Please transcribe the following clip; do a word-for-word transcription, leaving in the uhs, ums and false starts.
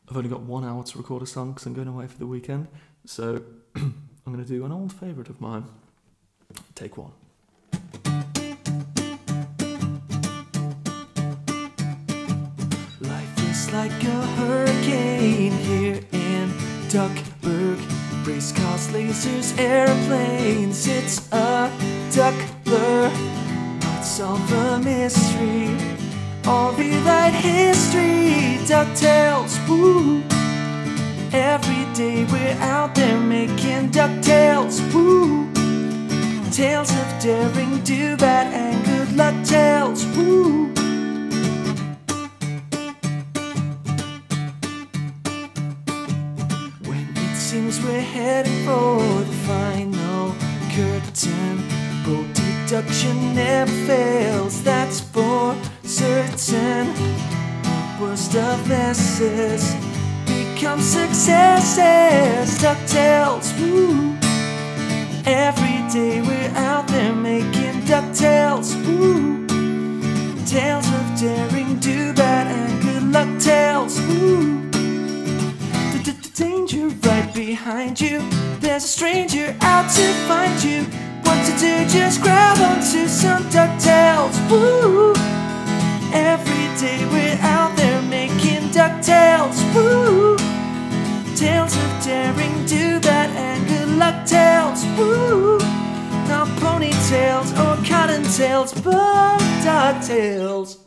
I've only got one hour to record a song because I'm going away for the weekend. So I'm going to do an old favourite of mine. Take one. Life is like a hurricane here in Duckburg. Race cars, lasers, airplanes. It's a duck blur. Might solve a mystery or rewrite history. Ducktales, woo. Every day we're out there making Ducktales, woo. Tales of daring, do bad, and good luck tales, woo. When it seems we're heading for the final curtain, bold deduction never fails, that's for certain. Worst of messes become successes. Ducktales, woo. Every day we're out there making Ducktales, woo. Tales of daring, do bad, and good luck tales, woo. Danger right behind you. There's a stranger out to find you. What to do? Just grab onto some Ducktales, woo. Every day we're out there making Ducktales, woo. Tales of daring, do that, and good luck tales, woo. Not ponytails or cottontails, but Ducktales.